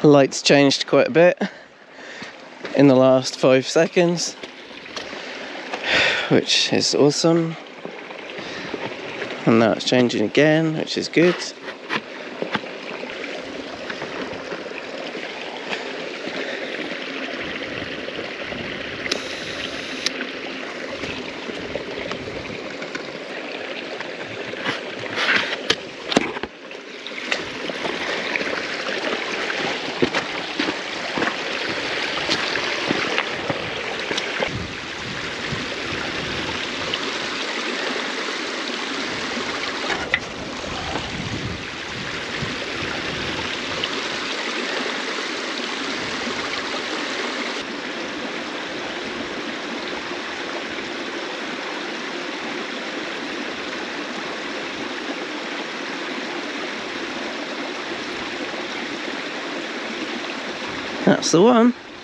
Light's changed quite a bit in the last 5 seconds, which is awesome. And now it's changing again, which is good. That's the one.